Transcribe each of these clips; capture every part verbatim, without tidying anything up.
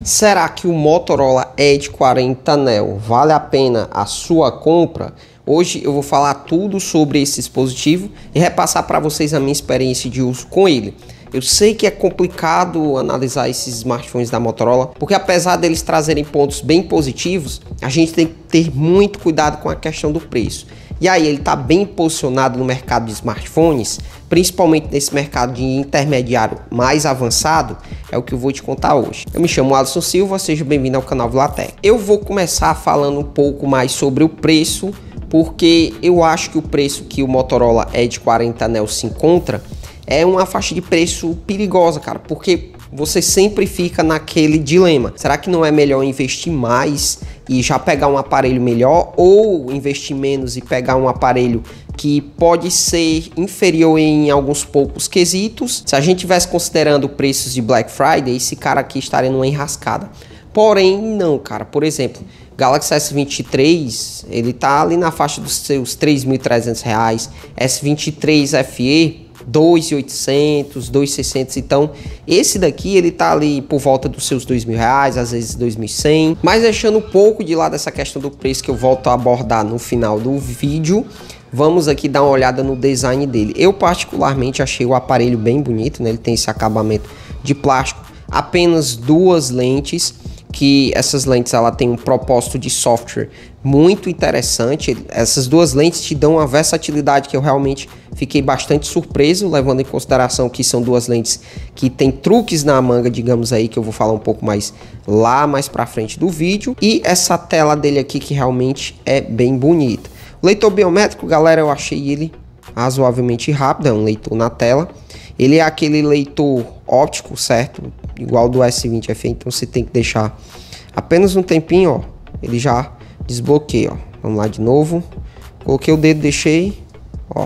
Será que o Motorola Edge quarenta Neo vale a pena a sua compra? Hoje eu vou falar tudo sobre esse dispositivo e repassar para vocês a minha experiência de uso com ele. Eu sei que é complicado analisar esses smartphones da Motorola, porque apesar deles trazerem pontos bem positivos, a gente tem que ter muito cuidado com a questão do preço. E aí, ele está bem posicionado no mercado de smartphones, principalmente nesse mercado de intermediário mais avançado, é o que eu vou te contar hoje. Eu me chamo Alisson Silva, seja bem-vindo ao canal Vilatec. Eu vou começar falando um pouco mais sobre o preço, porque eu acho que o preço que o Motorola Edge quarenta Neo se encontra é uma faixa de preço perigosa, cara, porque você sempre fica naquele dilema. Será que não é melhor investir mais e já pegar um aparelho melhor, ou investir menos e pegar um aparelho que pode ser inferior em alguns poucos quesitos? Se a gente tivesse considerando preços de Black Friday, esse cara aqui estaria numa enrascada. Porém, não, cara. Por exemplo, Galaxy S vinte e três, ele tá ali na faixa dos seus três mil e trezentos reais, S vinte e três F E dois mil e oitocentos, dois mil e seiscentos, então esse daqui ele tá ali por volta dos seus dois mil reais, às vezes dois mil e cem, mas deixando um pouco de lado essa questão do preço que eu volto a abordar no final do vídeo, vamos aqui dar uma olhada no design dele. Eu particularmente achei o aparelho bem bonito, né? Ele tem esse acabamento de plástico, apenas duas lentes, que essas lentes ela tem um propósito de software muito interessante. Essas duas lentes te dão uma versatilidade que eu realmente fiquei bastante surpreso, levando em consideração que são duas lentes que tem truques na manga, digamos aí, que eu vou falar um pouco mais lá mais pra frente do vídeo. E essa tela dele aqui que realmente é bem bonita. O leitor biométrico, galera, eu achei ele razoavelmente rápido, é um leitor na tela. Ele é aquele leitor óptico, certo? Igual do S vinte F E, então você tem que deixar apenas um tempinho, ó. Ele já desbloqueia, ó. Vamos lá de novo. Coloquei o dedo, deixei, ó.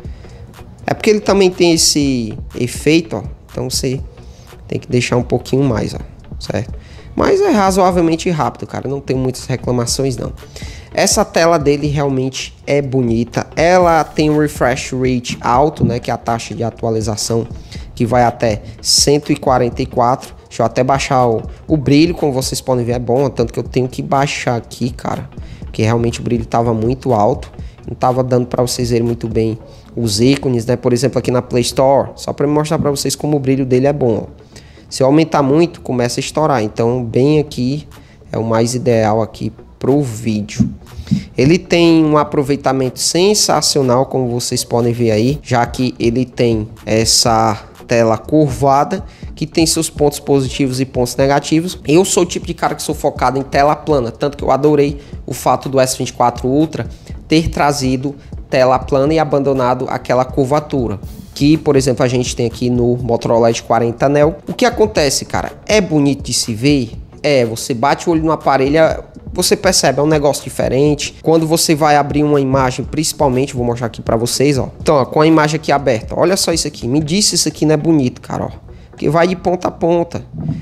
É porque ele também tem esse efeito, ó. Então você tem que deixar um pouquinho mais, ó. Certo? Mas é razoavelmente rápido, cara. Não tem muitas reclamações, não. Essa tela dele realmente é bonita. Ela tem um refresh rate alto, né? Que é a taxa de atualização que vai até cento e quarenta e quatro. Deixa eu até baixar o, o brilho, como vocês podem ver, é bom. Tanto que eu tenho que baixar aqui, cara. Porque realmente o brilho estava muito alto. Não estava dando para vocês verem muito bem os ícones, né? Por exemplo, aqui na Play Store. Só para mostrar para vocês como o brilho dele é bom, ó. Se eu aumentar muito, começa a estourar. Então, bem aqui é o mais ideal aqui pro vídeo. Ele tem um aproveitamento sensacional, como vocês podem ver aí, já que ele tem essa tela curvada, que tem seus pontos positivos e pontos negativos. Eu sou o tipo de cara que sou focado em tela plana, tanto que eu adorei o fato do S vinte e quatro Ultra ter trazido tela plana e abandonado aquela curvatura, que, por exemplo, a gente tem aqui no Motorola Edge quarenta Neo. O que acontece, cara? É bonito de se ver? É, você bate o olho no aparelho, você percebe, é um negócio diferente. Quando você vai abrir uma imagem, principalmente, vou mostrar aqui pra vocês, ó. Então, ó, com a imagem aqui aberta, olha só isso aqui. Me diz se isso aqui não é bonito, cara, ó. Porque vai de ponta a ponta.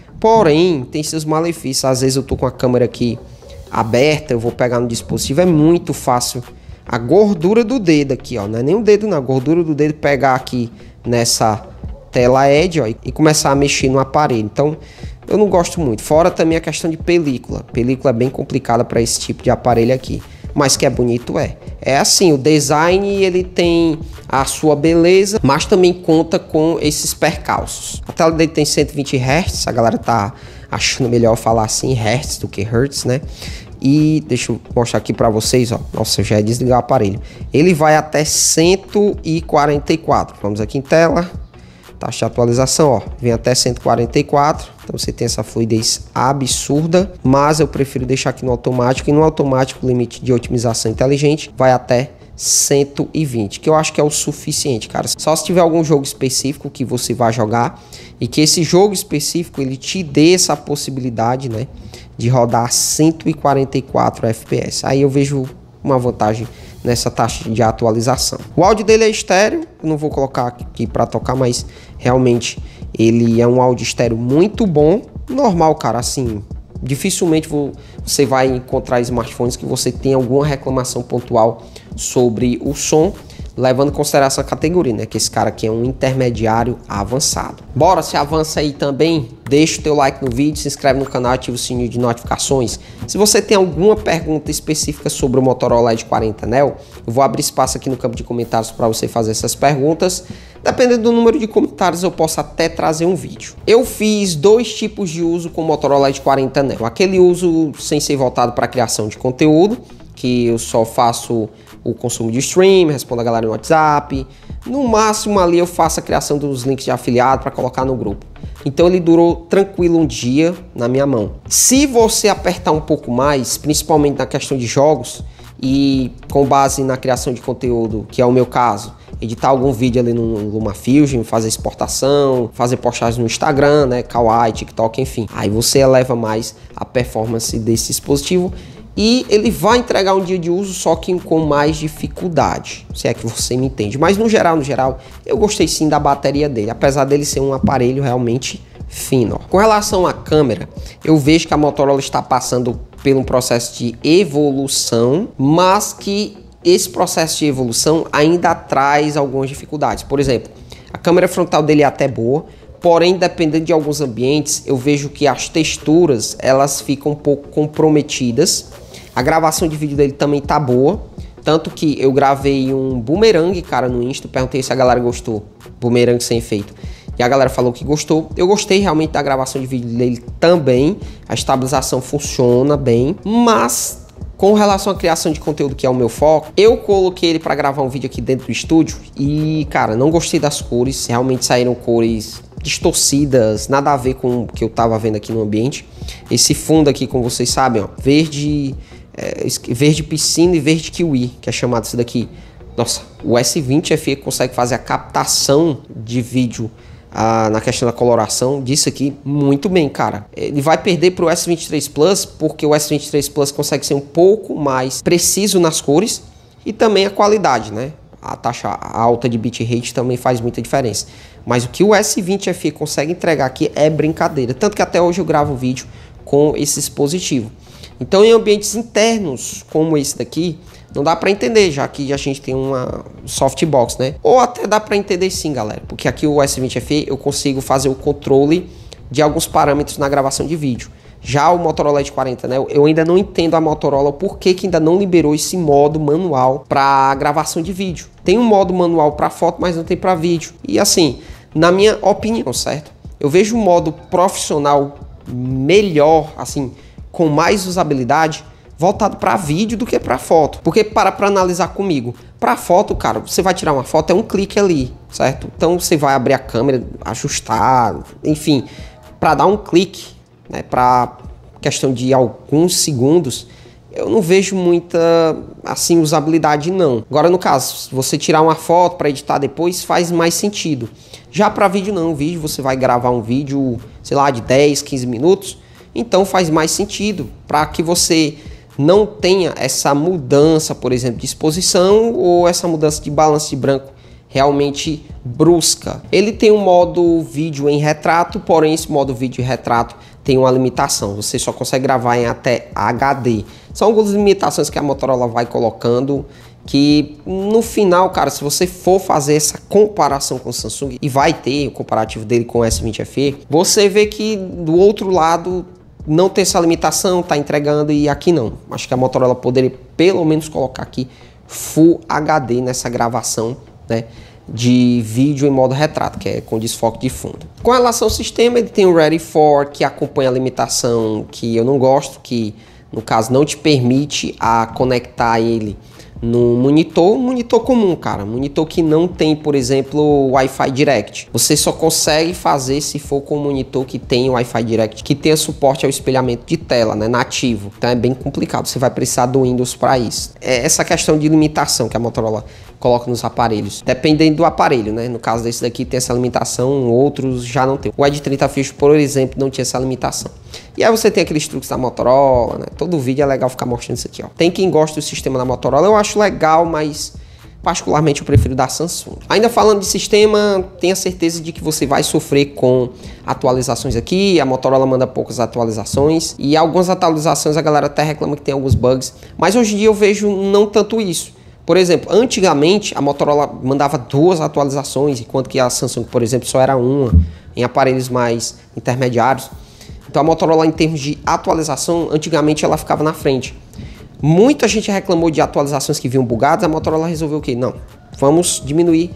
Porém, tem seus malefícios. Às vezes eu tô com a câmera aqui aberta, eu vou pegar no dispositivo, é muito fácil a gordura do dedo aqui, ó, não é nem o dedo não, a gordura do dedo pegar aqui nessa tela Edge, ó, e começar a mexer no aparelho. Então, eu não gosto muito. Fora também a questão de película. Película é bem complicada para esse tipo de aparelho aqui. Mas que é bonito, é. É assim, o design ele tem a sua beleza, mas também conta com esses percalços. A tela dele tem cento e vinte hertz, a galera tá achando melhor falar assim, hertz do que hertz, né? E deixa eu mostrar aqui para vocês, ó. Nossa, eu já ia desligar o aparelho. Ele vai até cento e quarenta e quatro. Vamos aqui em tela. Taxa de atualização, ó. Vem até cento e quarenta e quatro. Então você tem essa fluidez absurda. Mas eu prefiro deixar aqui no automático. E no automático, o limite de otimização inteligente vai até cento e vinte. Que eu acho que é o suficiente, cara. Só se tiver algum jogo específico que você vai jogar. E que esse jogo específico, ele te dê essa possibilidade, né? De rodar cento e quarenta e quatro F P S. Aí eu vejo uma vantagem nessa taxa de atualização. O áudio dele é estéreo, eu não vou colocar aqui para tocar, mas realmente ele é um áudio estéreo muito bom. Normal, cara, assim, dificilmente vou, você vai encontrar smartphones que você tem alguma reclamação pontual sobre o som. levando em consideração a categoria, né? Que esse cara aqui é um intermediário avançado. Bora, se avança aí também, deixa o teu like no vídeo, se inscreve no canal, ativa o sininho de notificações. Se você tem alguma pergunta específica sobre o Motorola Edge quarenta Neo, eu vou abrir espaço aqui no campo de comentários para você fazer essas perguntas. Dependendo do número de comentários, eu posso até trazer um vídeo. Eu fiz dois tipos de uso com o Motorola Edge quarenta Neo. Aquele uso sem ser voltado para a criação de conteúdo, que eu só faço o consumo de stream, respondo a galera no WhatsApp. No máximo ali eu faço a criação dos links de afiliado para colocar no grupo. Então ele durou tranquilo um dia na minha mão. Se você apertar um pouco mais, principalmente na questão de jogos e com base na criação de conteúdo, que é o meu caso, editar algum vídeo ali no LumaFusion, fazer exportação, fazer postagem no Instagram, né, Kawaii, TikTok, enfim. Aí você eleva mais a performance desse dispositivo e ele vai entregar um dia de uso, só que com mais dificuldade, se é que você me entende. Mas no geral, no geral, eu gostei sim da bateria dele, apesar dele ser um aparelho realmente fino. Com relação à câmera, eu vejo que a Motorola está passando por um processo de evolução, mas que esse processo de evolução ainda traz algumas dificuldades. Por exemplo, a câmera frontal dele é até boa, porém, dependendo de alguns ambientes, eu vejo que as texturas elas ficam um pouco comprometidas. A gravação de vídeo dele também tá boa, tanto que eu gravei um boomerang, cara, no Insta, perguntei se a galera gostou, boomerang sem efeito, e a galera falou que gostou. Eu gostei realmente da gravação de vídeo dele também, a estabilização funciona bem, mas com relação à criação de conteúdo, que é o meu foco, eu coloquei ele para gravar um vídeo aqui dentro do estúdio e, cara, não gostei das cores, realmente saíram cores distorcidas, nada a ver com o que eu tava vendo aqui no ambiente. Esse fundo aqui, como vocês sabem, ó, verde, é, verde piscina e verde kiwi, que é chamado isso daqui. Nossa, o S vinte F E consegue fazer a captação de vídeo ah, na questão da coloração disso aqui muito bem, cara. Ele vai perder para o S vinte e três Plus, porque o S vinte e três Plus consegue ser um pouco mais preciso nas cores e também a qualidade, né? A taxa alta de bitrate também faz muita diferença. Mas o que o S vinte F E consegue entregar aqui é brincadeira. Tanto que até hoje eu gravo vídeo com esse dispositivo. Então, em ambientes internos como esse daqui, não dá para entender, já que a gente tem uma softbox, né? Ou até dá para entender sim, galera. Porque aqui o S vinte F E eu consigo fazer o controle de alguns parâmetros na gravação de vídeo. Já o Motorola Edge quarenta, né? Eu ainda não entendo a Motorola por que que ainda não liberou esse modo manual para gravação de vídeo. Tem um modo manual para foto, mas não tem para vídeo. E assim, na minha opinião, certo? Eu vejo um modo profissional melhor, assim, com mais usabilidade, voltado para vídeo do que para foto. Porque para para analisar comigo, para foto, cara, você vai tirar uma foto, é um clique ali, certo? Então você vai abrir a câmera, ajustar, enfim, para dar um clique, né, para questão de alguns segundos, eu não vejo muita, assim, usabilidade não. Agora, no caso, se você tirar uma foto para editar depois, faz mais sentido. Já para vídeo não, vídeo você vai gravar um vídeo, sei lá, de dez, quinze minutos, então faz mais sentido para que você não tenha essa mudança, por exemplo, de exposição ou essa mudança de balanço de branco realmente brusca. Ele tem um modo vídeo em retrato, porém esse modo vídeo em retrato tem uma limitação, você só consegue gravar em até H D. São algumas limitações que a Motorola vai colocando, que no final, cara, se você for fazer essa comparação com o Samsung, e vai ter o comparativo dele com o S vinte F E, você vê que do outro lado não tem essa limitação, tá entregando, e aqui não. Acho que a Motorola poderia pelo menos colocar aqui Full H D nessa gravação, né, de vídeo em modo retrato, que é com desfoque de fundo. Com relação ao sistema, ele tem o Ready for, que acompanha a limitação que eu não gosto, que no caso não te permite a conectar ele no monitor, monitor comum, cara, monitor que não tem, por exemplo, Wi-Fi Direct. Você só consegue fazer se for com um monitor que tem Wi-Fi Direct, que tenha suporte ao espelhamento de tela, né, nativo. Então é bem complicado, você vai precisar do Windows para isso. É essa questão de limitação que a Motorola coloca nos aparelhos, dependendo do aparelho, né? No caso desse daqui tem essa limitação, outros já não tem. O Edge trinta Fusion, por exemplo, não tinha essa limitação. E aí você tem aqueles truques da Motorola, né? Todo vídeo é legal ficar mostrando isso aqui, ó. Tem quem gosta do sistema da Motorola, eu acho legal, mas particularmente eu prefiro da Samsung. Ainda falando de sistema, tenha certeza de que você vai sofrer com atualizações aqui. A Motorola manda poucas atualizações e algumas atualizações a galera até reclama que tem alguns bugs, mas hoje em dia eu vejo não tanto isso. Por exemplo, antigamente a Motorola mandava duas atualizações, enquanto que a Samsung, por exemplo, só era uma em aparelhos mais intermediários. Então a Motorola, em termos de atualização, antigamente ela ficava na frente. Muita gente reclamou de atualizações que vinham bugadas, a Motorola resolveu o quê? Não, vamos diminuir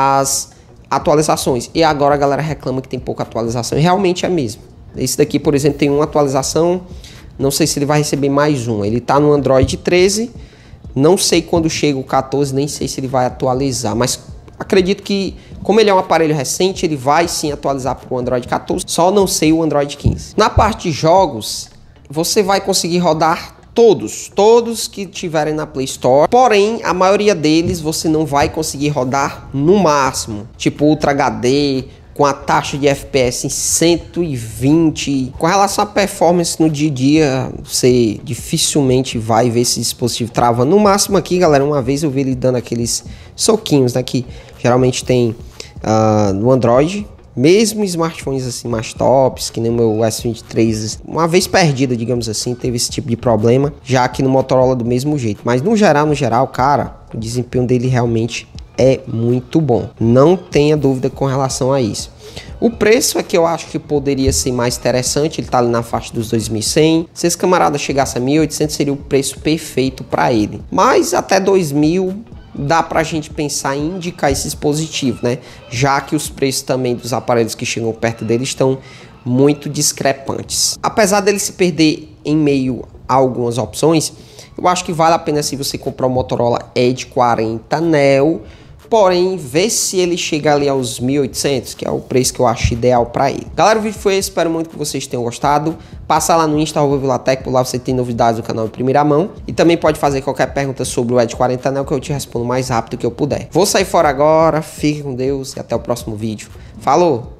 as atualizações. E agora a galera reclama que tem pouca atualização, e realmente é mesmo. Esse daqui, por exemplo, tem uma atualização, não sei se ele vai receber mais uma. Ele está no Android treze, não sei quando chega o quatorze, nem sei se ele vai atualizar, mas acredito que, como ele é um aparelho recente, ele vai sim atualizar para o Android quatorze, só não sei o Android quinze. Na parte de jogos, você vai conseguir rodar todos, todos que tiverem na Play Store, porém, a maioria deles você não vai conseguir rodar no máximo, tipo Ultra H D, com a taxa de F P S em cento e vinte. Com relação à performance no dia a dia, você dificilmente vai ver esse dispositivo travando. No máximo aqui, galera, uma vez eu vi ele dando aqueles soquinhos, né, que geralmente tem uh, no Android. Mesmo smartphones assim mais tops, que nem o meu S vinte e três, uma vez perdida, digamos assim, teve esse tipo de problema, já que no Motorola do mesmo jeito. Mas no geral, no geral, cara, o desempenho dele realmente é muito bom. Não tenha dúvida com relação a isso. O preço é que eu acho que poderia ser mais interessante, ele tá ali na faixa dos dois mil e cem. Se esse camarada chegasse a mil e oitocentos, seria o preço perfeito para ele. Mas até dois mil dá pra gente pensar em indicar esse dispositivo, né? Já que os preços também dos aparelhos que chegam perto dele estão muito discrepantes. Apesar dele se perder em meio a algumas opções, eu acho que vale a pena se você comprar o Motorola Edge quarenta Neo, porém, vê se ele chega ali aos mil e oitocentos, que é o preço que eu acho ideal para ele. Galera, o vídeo foi esse, espero muito que vocês tenham gostado. Passa lá no Insta, arroba Vilatec, por lá você tem novidades do canal em primeira mão. E também pode fazer qualquer pergunta sobre o Edge quarenta Neo, que eu te respondo o mais rápido que eu puder. Vou sair fora agora, fique com Deus e até o próximo vídeo. Falou!